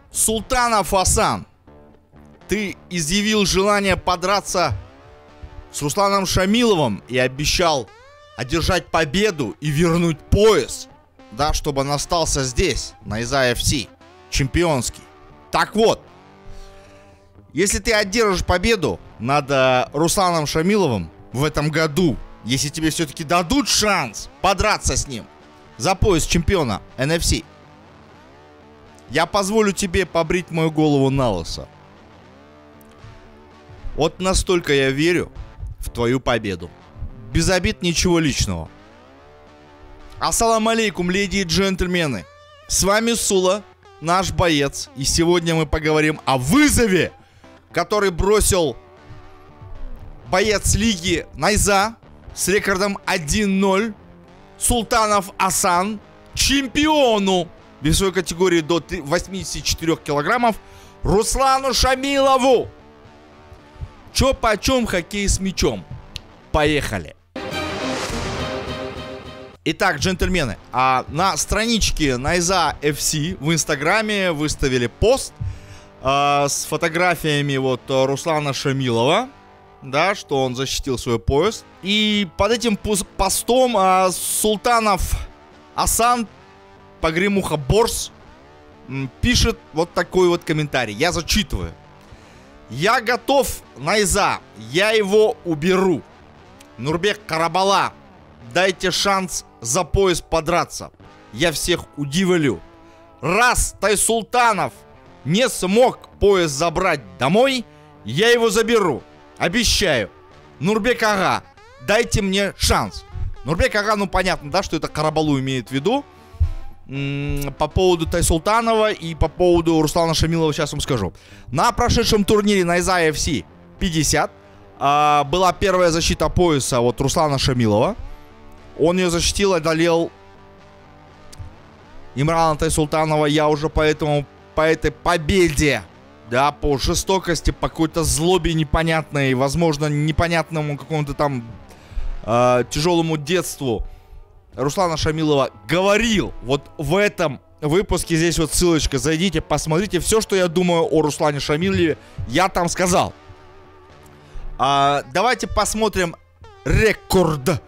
Султанов Асан, ты изъявил желание подраться с Русланом Шамиловым и обещал одержать победу и вернуть пояс, да, чтобы он остался здесь, на ИЗА FC, чемпионский. Так вот, если ты одержишь победу над Русланом Шамиловым в этом году, если тебе все-таки дадут шанс подраться с ним за пояс чемпиона NFC, я позволю тебе побрить мою голову на лысо. Вот настолько я верю в твою победу. Без обид, ничего личного. Ассаламу алейкум, леди и джентльмены. С вами Сула, наш боец. И сегодня мы поговорим о вызове, который бросил боец лиги Найза с рекордом 1-0 Султанов Асан чемпиону весовой категории до 84 килограммов Руслану Шамилову. Чё почем хоккей с мячом? Поехали. Итак, джентльмены, на страничке Найза FC в Инстаграме выставили пост с фотографиями вот Руслана Шамилова, да, что он защитил свой пояс. И под этим постом Султанов Асан, погремуха Борс, пишет вот такой вот комментарий. Я зачитываю. Я готов, Найза, я его уберу. Нурбек Карабала, дайте шанс за пояс подраться. Я всех удивлю. Раз Тайсултанов не смог пояс забрать домой, я его заберу. Обещаю. Нурбек Ага, дайте мне шанс. Нурбек Ага, ну понятно, да, что это Карабалу имеет в виду. По поводу Тайсултанова и по поводу Руслана Шамилова сейчас вам скажу. На прошедшем турнире Найза FC 50 была первая защита пояса от Руслана Шамилова. Он ее защитил, одолел Имрана Тайсултанова. Я уже по этой победе, да, по жестокости, по какой-то злобе непонятной, возможно, непонятному какому-то там тяжелому детству Руслана Шамилова говорил. Вот в этом выпуске, здесь вот ссылочка, зайдите, посмотрите. Все, что я думаю о Руслане Шамилове, я там сказал. Давайте посмотрим рекорд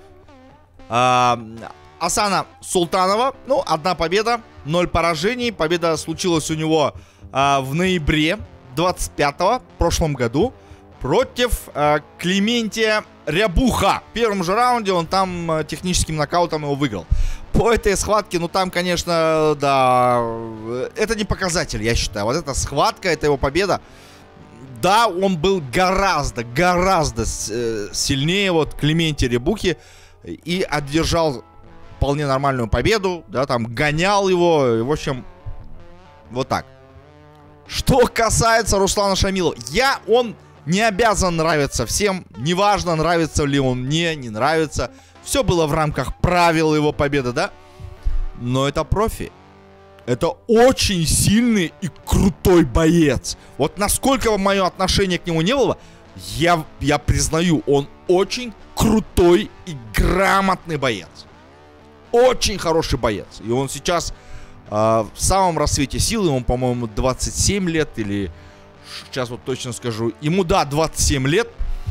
Асана Султанова. Ну, 1 победа, 0 поражений. Победа случилась у него в ноябре 25-го, в прошлом году, против Клементия Рябуха. В первом же раунде он там техническим нокаутом его выиграл. По этой схватке, ну там, конечно, да, это не показатель, я считаю. Вот эта схватка, это его победа. Да, он был гораздо сильнее вот Клементия Рябухи и одержал вполне нормальную победу, да, там гонял его, в общем, вот так. Что касается Руслана Шамилова, он не обязан нравиться всем, неважно, нравится ли он мне, не нравится. Все было в рамках правил его победы, да? Но это профи. Это очень сильный и крутой боец. Вот насколько мое отношение к нему не было, я признаю, он очень крутой и грамотный боец. Очень хороший боец. И он сейчас в самом расцвете сил. Ему, по-моему, 27 лет или... Сейчас вот точно скажу. Ему, да, 27 лет.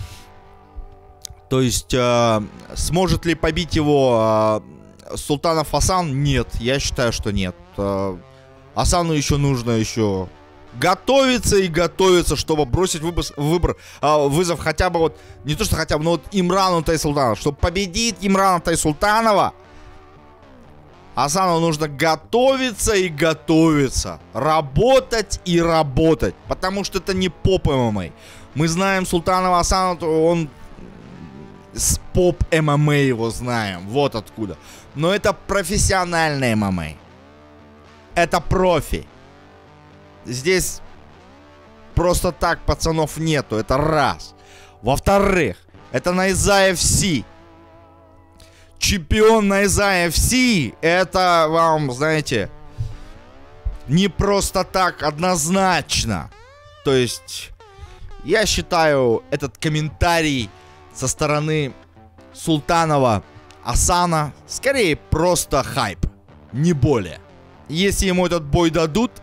То есть, сможет ли побить его Султанов Асан? Нет, я считаю, что нет. Асану еще нужно готовиться и готовиться, чтобы бросить вызов хотя бы вот... Не то, что хотя бы, но вот Имрану Тайсултанову. Чтобы победить Имрана Тайсултанова, Асану нужно готовиться и готовиться. Работать и работать. Потому что это не поп ММА. Мы знаем Султанова Асана, он с поп ММА его знаем. Вот откуда. Но это профессиональная ММА. Это профи. Здесь просто так пацанов нету. Это раз. Во-вторых, это Найза FC. Чемпион Найза FC, это вам, знаете, не просто так однозначно. То есть, я считаю, этот комментарий со стороны Султанова Асана скорее просто хайп, не более. Если ему этот бой дадут,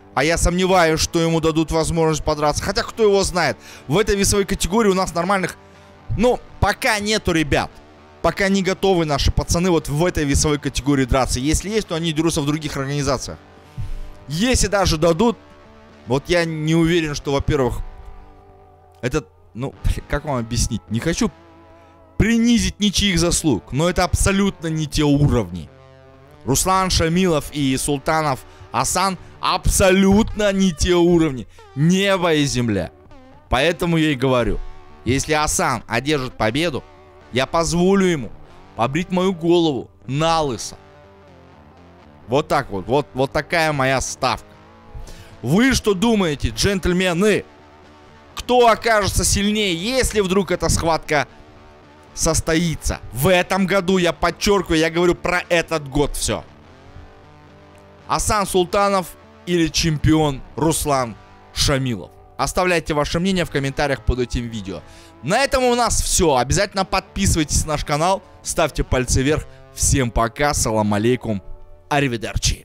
А я сомневаюсь, что ему дадут возможность подраться. Хотя кто его знает. В этой весовой категории у нас нормальных... Ну, пока нету ребят. Пока не готовы наши пацаны вот в этой весовой категории драться. Если есть, то они дерутся в других организациях. Если даже дадут, вот я не уверен, что, во-первых, это... Ну, как вам объяснить? Не хочу принизить ничьих заслуг, но это абсолютно не те уровни. Руслан Шамилов и Султанов Асан абсолютно не те уровни. Небо и земля. Поэтому я и говорю, если Асан одержит победу, я позволю ему побрить мою голову налысо. Вот так вот. Вот такая моя ставка. Вы что думаете, джентльмены? Кто окажется сильнее, если вдруг эта схватка состоится? В этом году, я подчеркиваю, я говорю про этот год все. Асан Султанов или чемпион Руслан Шамилов? Оставляйте ваше мнение в комментариях под этим видео. На этом у нас все. Обязательно подписывайтесь на наш канал, ставьте пальцы вверх. Всем пока, салам алейкум, аривидерчи.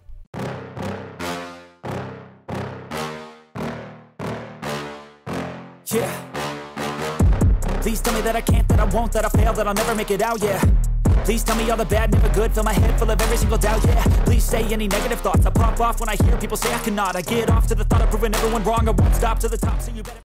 Yeah. Please tell me that I can't, that I won't, that I fail, that I'll never make it out, yeah. Please tell me all the bad, never good, fill my head full of every single doubt, yeah. Please say any negative thoughts, I pop off when I hear people say I cannot. I get off to the thought of proving everyone wrong, I won't stop to the top, so you better